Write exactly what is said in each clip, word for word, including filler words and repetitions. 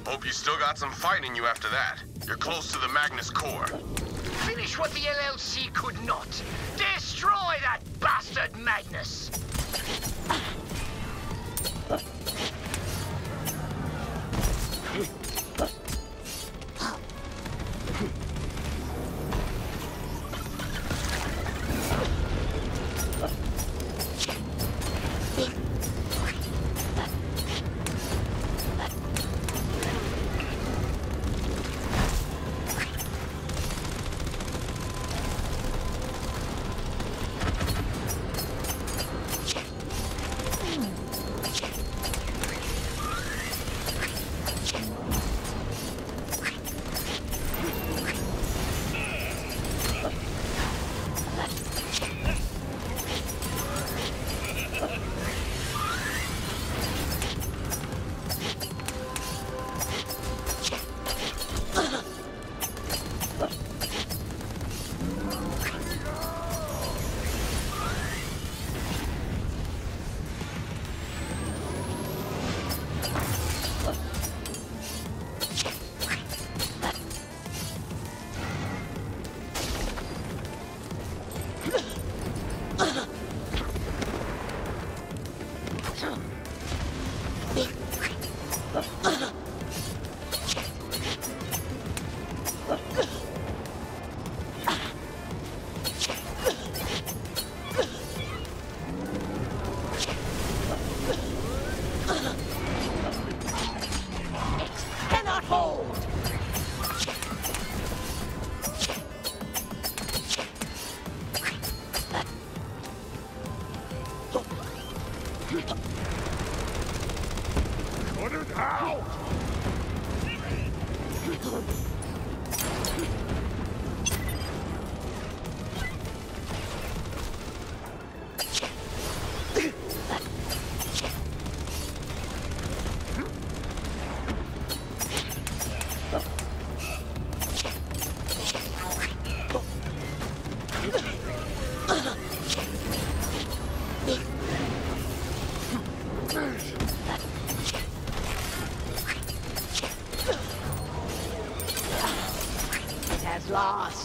Hope you still got some fight in you after that. You're close to the Magnus core. Finish what the L L C could not. Destroy that bastard Magnus! Put it out! Lost.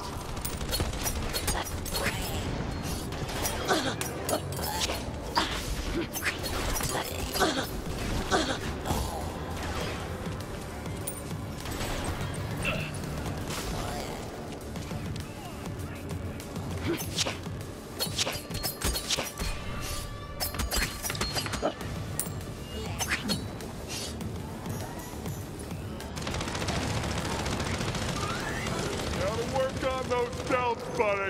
On those stealth, buddy.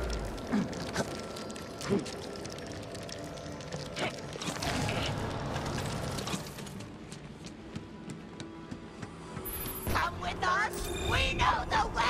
Come with us. We know the way.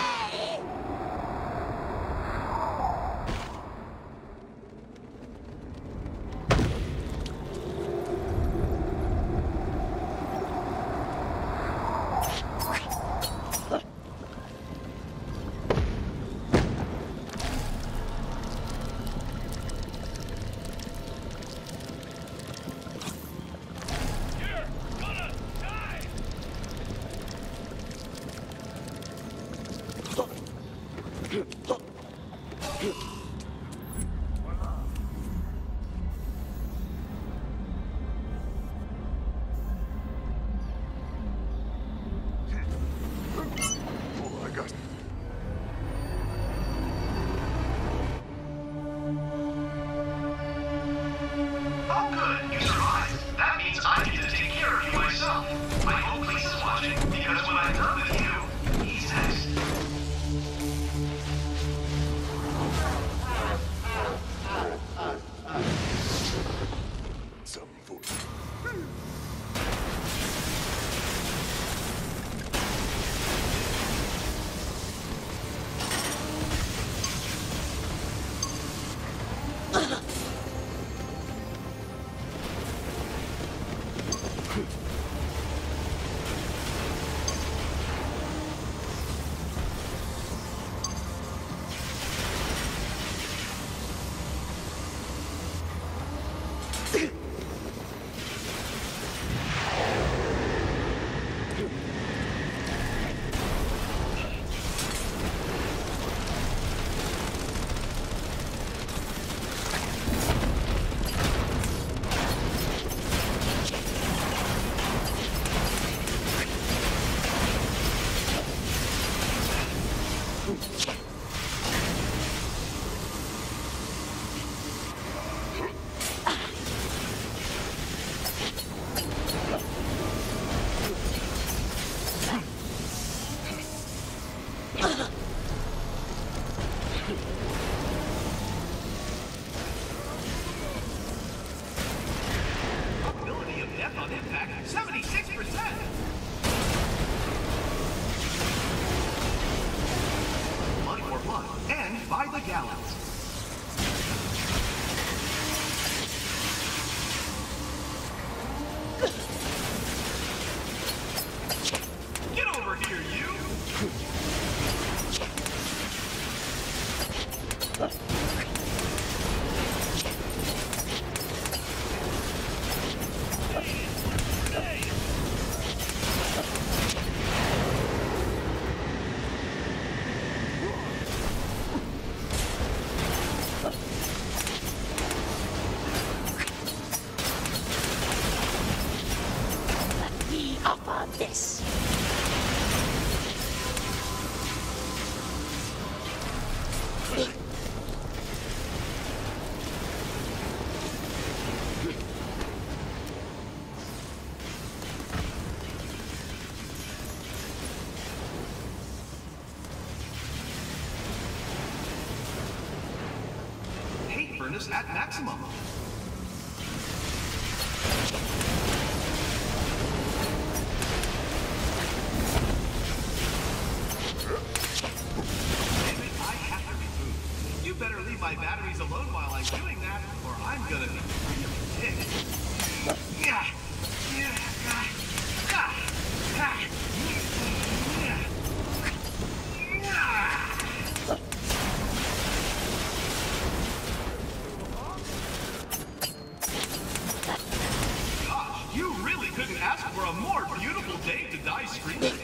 up on this. Hate furnace at maximum. You better leave my batteries alone while I'm doing that, or I'm gonna be really ticked. Yeah. Yeah. Ah. Ah. Ah. Gosh, you really couldn't ask for a more beautiful day to die screaming.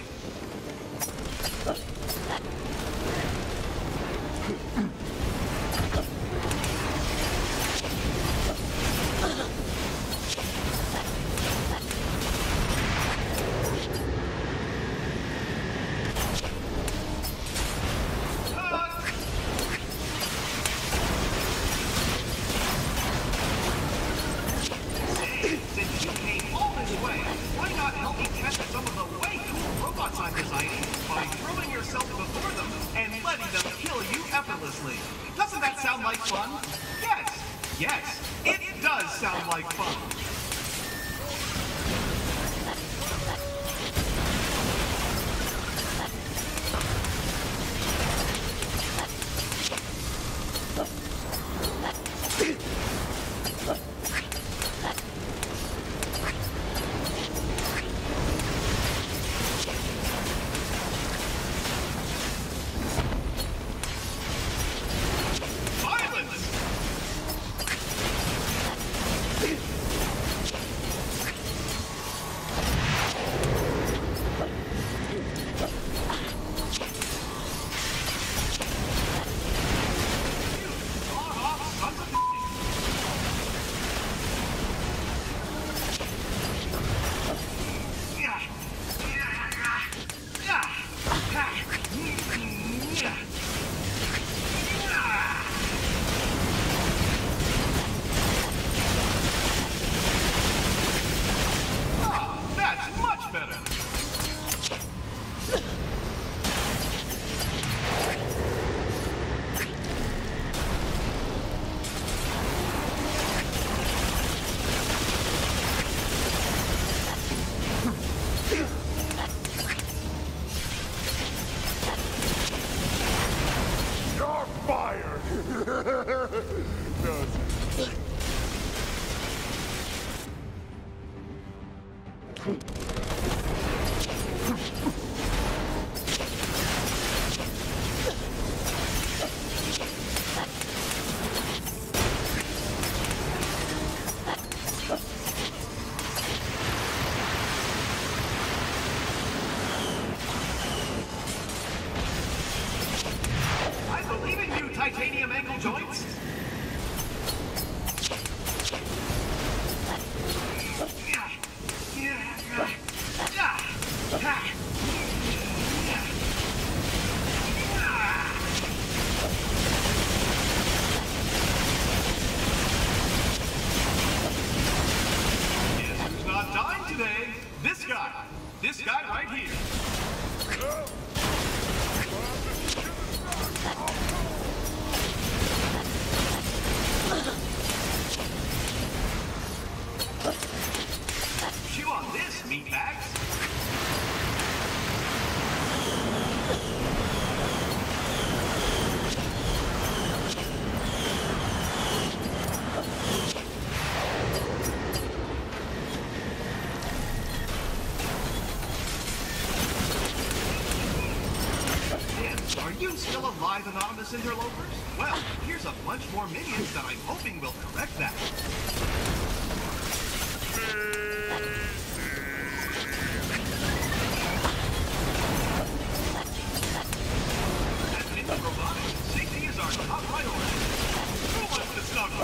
Doesn't that sound like fun? Yes, yes, it does sound like fun. Titanium ankle joints? Guess who's not dying today? This guy. This guy right here. Chew on this, meatbags. Are you still alive, anonymous interlopers? Well, here's a bunch more minions that I'm hoping will correct that. At Ninja Robotics, safety is our top priority. Who wants to snuggle?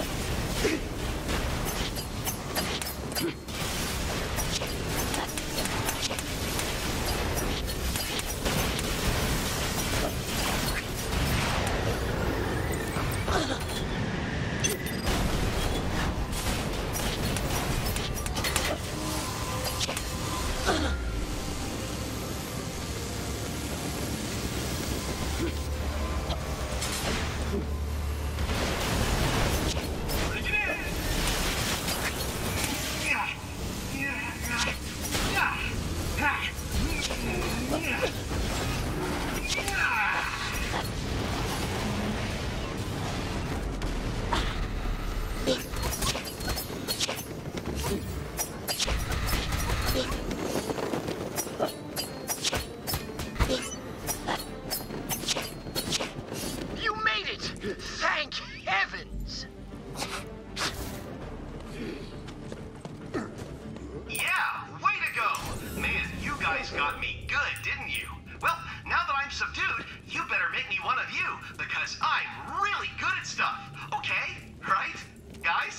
got me good, didn't you? Well, now that I'm subdued, you better make me one of you, because I'm really good at stuff, okay? Right, guys?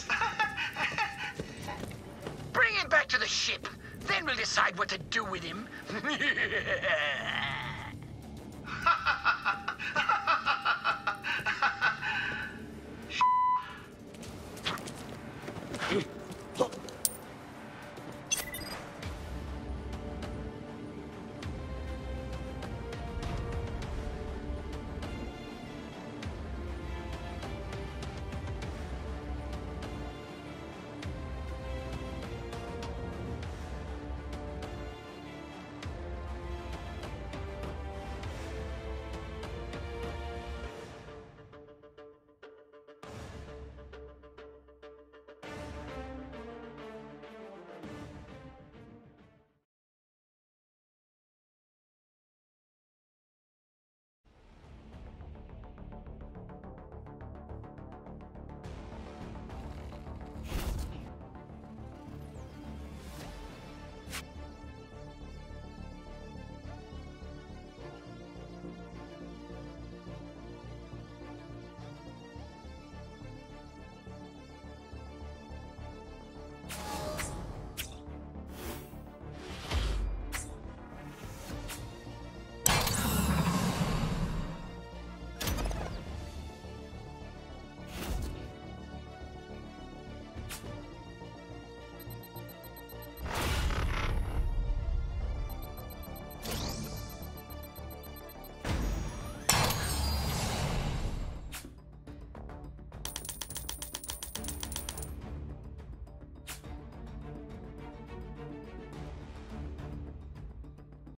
Bring him back to the ship. Then we'll decide what to do with him.